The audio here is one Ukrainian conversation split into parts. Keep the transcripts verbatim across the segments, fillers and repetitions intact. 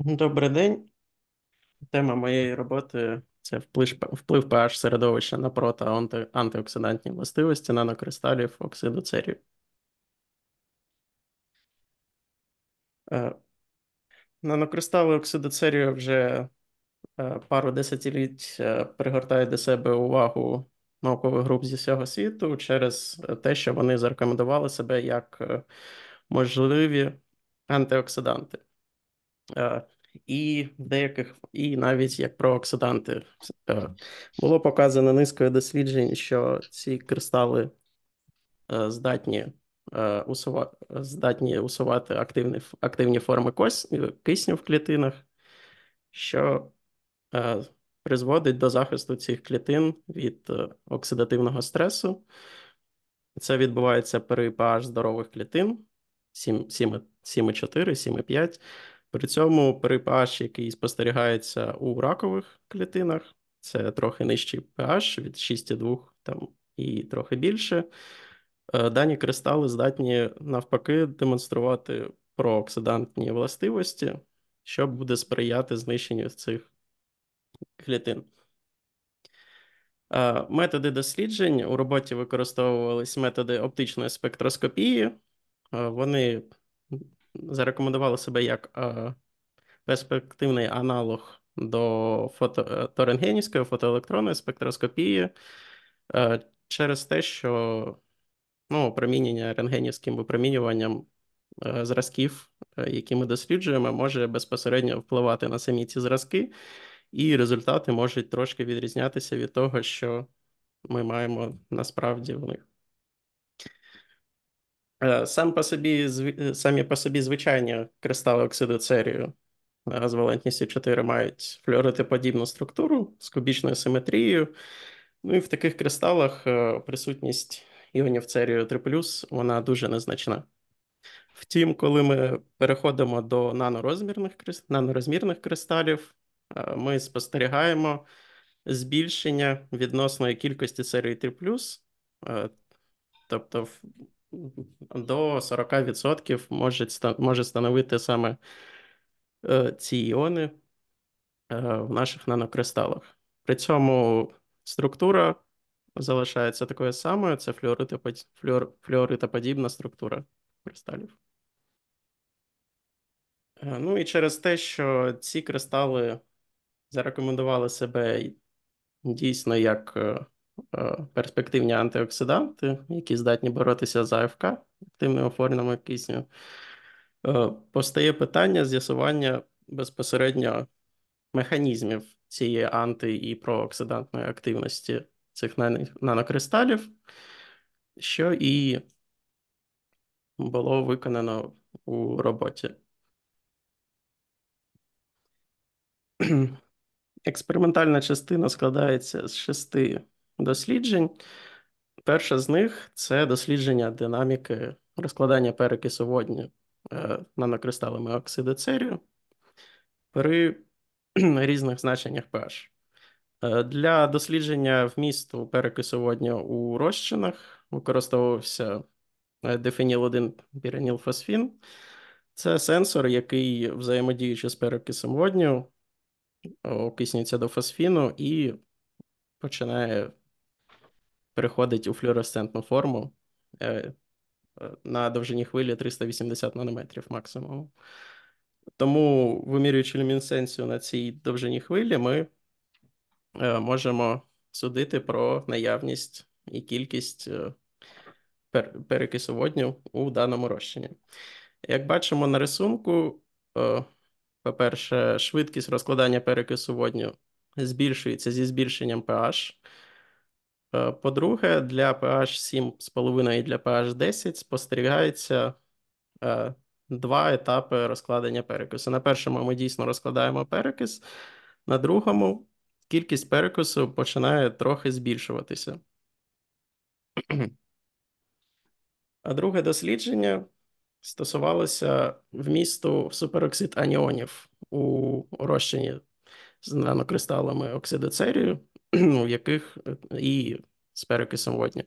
Добрий день. Тема моєї роботи це вплив, вплив pH середовища на проти- анти, антиоксидантні властивості нанокристалів оксиду церію. Е, Нанокристали оксиду церію вже е, пару десятиліть е, пригортають до себе увагу наукових груп зі всього світу через те, що вони зарекомендували себе як е, можливі антиоксиданти. Е, І в деяких, і навіть як прооксиданти. Е, Було показано низкою досліджень, що ці кристали е, здатні, е, усува... здатні усувати активні, активні форми кось... кисню в клітинах, що е, призводить до захисту цих клітин від е, оксидативного стресу. Це відбувається при pH здорових клітин сім, сім, сім і чотири, сім і п'ять. При цьому при pH, який спостерігається у ракових клітинах, це трохи нижчий pH від шість і два там, і трохи більше. Е, Дані кристали здатні навпаки демонструвати прооксидантні властивості, що буде сприяти знищенню цих клітин. Е, Методи досліджень у роботі використовувались методи оптичної спектроскопії. Е, Вони зарекомендували себе як е, перспективний аналог до фото... до рентгенівської фотоелектронної спектроскопії е, через те, що ну, опромінення рентгенівським випромінюванням е, зразків, е, які ми досліджуємо, може безпосередньо впливати на самі ці зразки, і результати можуть трошки відрізнятися від того, що ми маємо насправді в них. Е, Сам по собі, зв- самі по собі звичайні кристали оксиду церію е, з валентністю чотири мають флюоритиподібну структуру з кубічною симетрією. Ну і в таких кристалах е, присутність іонів церію три плюс, вона дуже незначна. Втім, коли ми переходимо до нанорозмірних, крис- нанорозмірних кристалів, е, ми спостерігаємо збільшення відносної кількості церію три плюс, е, тобто в- до сорок відсотків може, ста- може становити саме е, ці іони е, в наших нанокристалах. При цьому структура залишається такою самою, це флюоритопод... флюор... флюоритоподібна структура кристалів. Е, Ну і через те, що ці кристали зарекомендували себе дійсно як е, е, перспективні антиоксиданти, які здатні боротися з АФК, активними формами кисню, е, постає питання з'ясування безпосередньо механізмів цієї анти- і прооксидантної активності цих нано- нанокристалів, що і було виконано у роботі. Експериментальна частина складається з шести досліджень. Перше з них це дослідження динаміки розкладання перекису водню е, нанокристалами оксиду церію при різних значеннях pH. Е, Для дослідження вмісту перекису водню у розчинах використовувався дифеніл один піранілфосфін. Це сенсор, який, взаємодіючи з перекисом водню, окиснюється до фосфіну і починає переходити у флюоресцентну форму е, е, на довжині хвилі триста вісімдесят нанометрів максимум. Тому, вимірюючи люмінесценцію на цій довжині хвилі, ми е, можемо судити про наявність і кількість е, пер- перекису водню у даному розчині. Як бачимо на рисунку, е, по-перше, швидкість розкладання перекису водню збільшується зі збільшенням pH. Е, По-друге, для pH сім з половиною і для pH десять спостерігається е, два етапи розкладення перекису. На першому ми дійсно розкладаємо перекис, на другому кількість перекису починає трохи збільшуватися. А друге дослідження стосувалося вмісту супероксид аніонів у розчині з нанокристалами оксиду церію, у яких і з перекисом водню.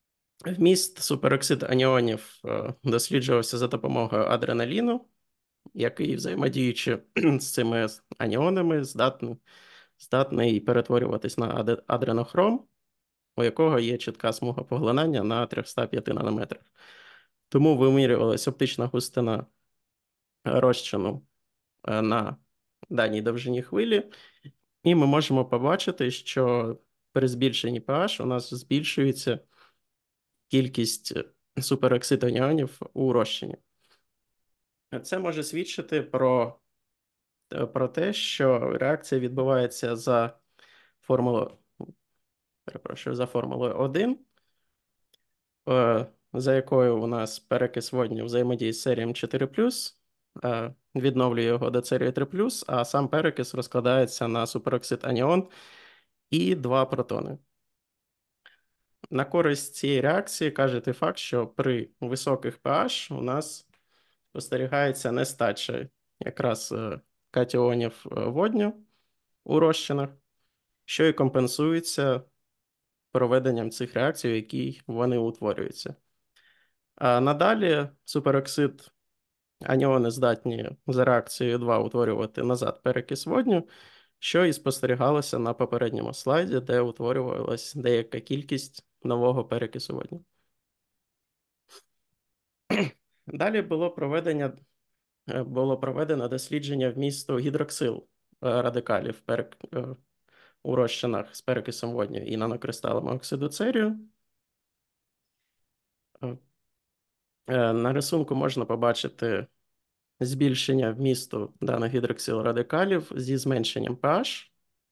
Вміст супероксид аніонів е, досліджувався за допомогою адреналіну. який, взаємодіючи з цими аніонами, здатний, здатний перетворюватись на аде- адренохром, у якого є чітка смуга поглинання на триста п'ять нанометрах. Тому вимірювалася оптична густина розчину е, на даній довжині хвилі, і ми можемо побачити, що при збільшенні pH у нас збільшується кількість супероксид-аніонів у розчині. Це може свідчити про, про те, що реакція відбувається за формулою, перепрошую, за формулою один, е, за якою у нас перекис водню взаємодіє з серієм чотири плюс, е, відновлює його до серії три плюс, а сам перекис розкладається на супероксид аніон і два протони. На користь цієї реакції каже той факт, що при високих pH у нас спостерігається нестача якраз е, катіонів е, водню у розчинах, що і компенсується проведенням цих реакцій, в якій вони утворюються. А надалі супероксид аніони здатні за реакцією два утворювати назад перекис водню, що і спостерігалося на попередньому слайді, де утворювалася деяка кількість нового перекису водню. Далі було проведення, було проведено дослідження вмісту гідроксил е, радикалів перек, е, у розчинах з перекисом водню і нанокристалами оксиду церію. Е, е, На рисунку можна побачити збільшення вмісту даних гідроксил радикалів зі зменшенням pH,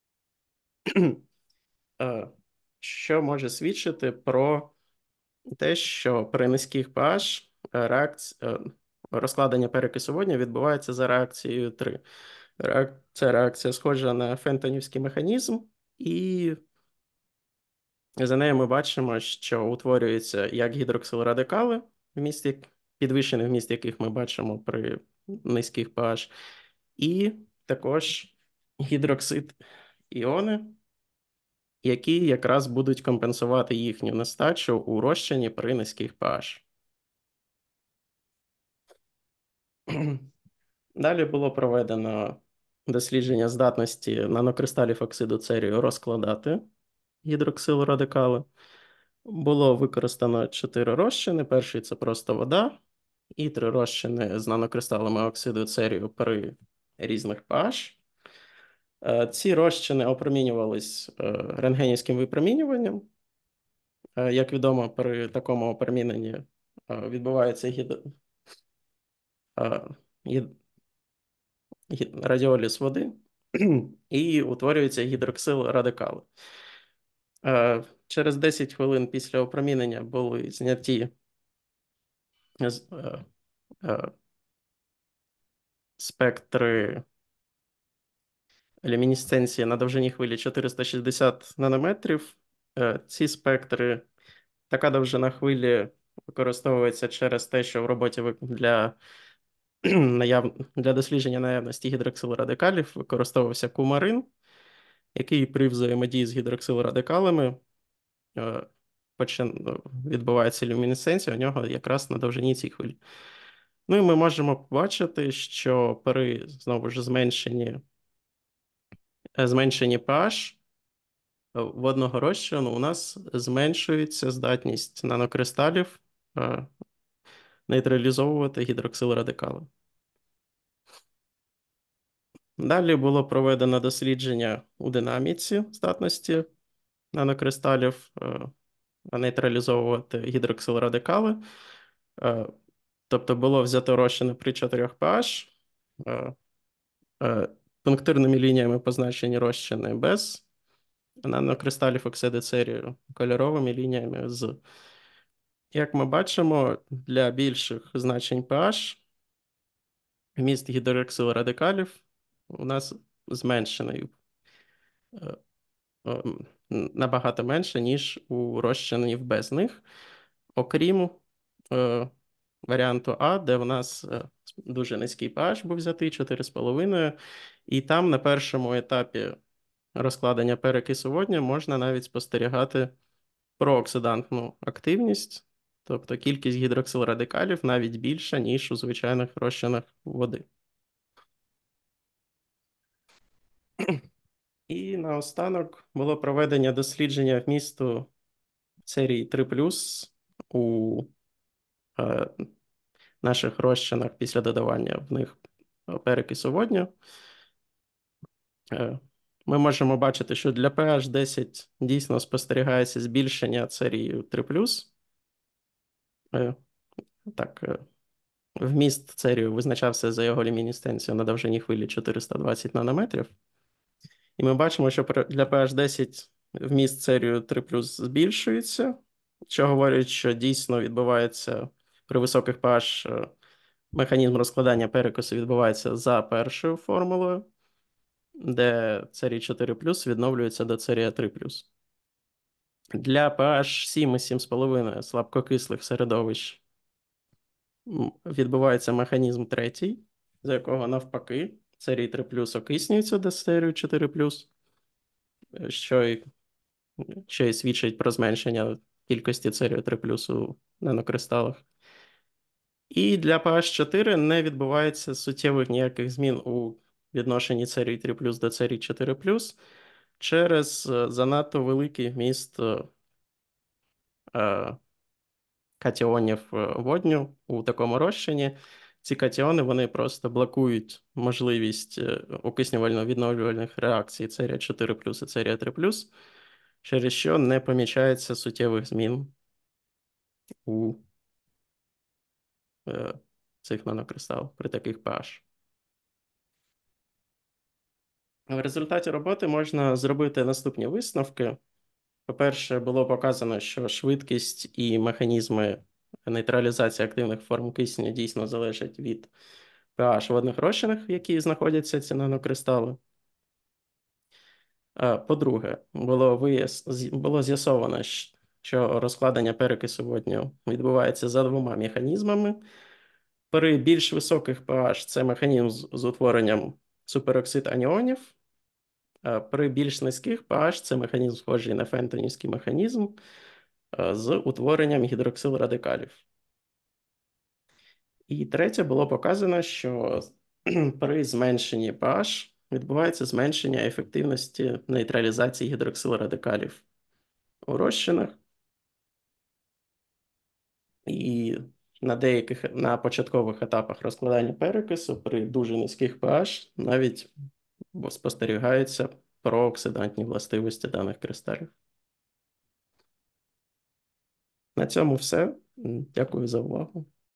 е, що може свідчити про те, що при низьких pH реакці... е, розкладення перекису водню відбувається за реакцією три. Це реакція схожа на фентонівський механізм, і за нею ми бачимо, що утворюються як гідроксилрадикали, вміст, підвищений вміст яких ми бачимо при низьких pH, і також гідроксид іони, які якраз будуть компенсувати їхню нестачу у розчині при низьких pH. Далі було проведено дослідження здатності нанокристалів оксиду церію розкладати гідроксилрадикали. Було використано чотири розчини. Перший – це просто вода, і три розчини з нанокристалами оксиду церію при різних pH. Е, Ці розчини опромінювались е, рентгенівським випромінюванням. Е, Як відомо, при такому опроміненні е, відбувається гід... е, гід... гід- радіоліз води і утворюється гідроксил радикали. Е, Через десять хвилин після опромінення були зняті з- е, е, спектри люмінесценції на довжині хвилі чотириста шістдесят нанометрів. Е, Ці спектри, така довжина хвилі використовується через те, що в роботі ви- для, наяв... для дослідження наявності гідроксилрадикалів використовувався кумарин, який при взаємодії з гідроксилрадикалами е, почин... відбувається люмінесценція у нього якраз на довжині цієї хвилі. Ну і ми можемо побачити, що при, знову ж, зменшенні, е, зменшенні pH водного розчину у нас зменшується здатність нанокристалів е, нейтралізовувати гідроксилрадикали. Далі було проведено дослідження у динаміці здатності нанокристалів е, нейтралізовувати гідроксилрадикали. Е, Тобто було взято розчини при чотирьох pH, е, е, пунктирними лініями позначені розчини без нанокристалів оксиду церію, кольоровими лініями з. Як ми бачимо, для більших значень pH вміст гідроксилрадикалів у нас зменшений е, е, набагато менше, ніж у розчинів без них, окрім е, варіанту А, де в нас е, дуже низький pH був взятий чотири з половиною, і там на першому етапі розкладення перекису водню можна навіть спостерігати прооксидантну активність, тобто кількість гідроксилрадикалів навіть більша, ніж у звичайних розчинах води. І наостанок було проведення дослідження вмісту серії три плюс у е, наших розчинах після додавання в них перекису водню. Е, Ми можемо бачити, що для pH десять дійсно спостерігається збільшення серії три плюс. Е, Так, е, вміст церію визначався за його люмінесценцією на довжині хвилі чотириста двадцять нанометрів. І ми бачимо, що для pH десять вміст церію три плюс збільшується, що говорить, що дійсно відбувається при високих pH е, механізм розкладання перекису відбувається за першою формулою, де церій чотири плюс відновлюється до церія три плюс. Для pH сім і сім з половиною слабкокислих середовищ відбувається механізм третій, за якого навпаки церій три плюс окиснюється до церію чотири плюс, що й, що й свідчить про зменшення кількості церію три плюс у нанокристалах. І для pH чотири не відбувається суттєвих ніяких змін у відношенні церій три плюс до церій чотири плюс через занадто великий вміст е, катіонів водню у такому розчині. Ці катіони вони просто блокують можливість окиснювально-відновлювальних реакцій церія чотири плюс і церія три плюс, через що не помічається суттєвих змін у е, цих нанокристалах при таких pH. В результаті роботи можна зробити наступні висновки. По-перше, було показано, що швидкість і механізми нейтралізації активних форм кисню дійсно залежать від pH водних розчинах, в яких знаходяться ці нанокристали. По-друге, було вияс... було з'ясовано, що розкладення перекису водню відбувається за двома механізмами. При більш високих pH це механізм з утворенням супероксид аніонів. При більш низьких pH це механізм схожий на фентонівський механізм з утворенням гідроксилрадикалів. І третє, було показано, що при зменшенні pH відбувається зменшення ефективності нейтралізації гідроксилрадикалів у розчинах. І на деяких на початкових етапах розкладання перекису при дуже низьких pH навіть спостерігаються прооксидантні властивості даних кристалів. На цьому все. Дякую за увагу.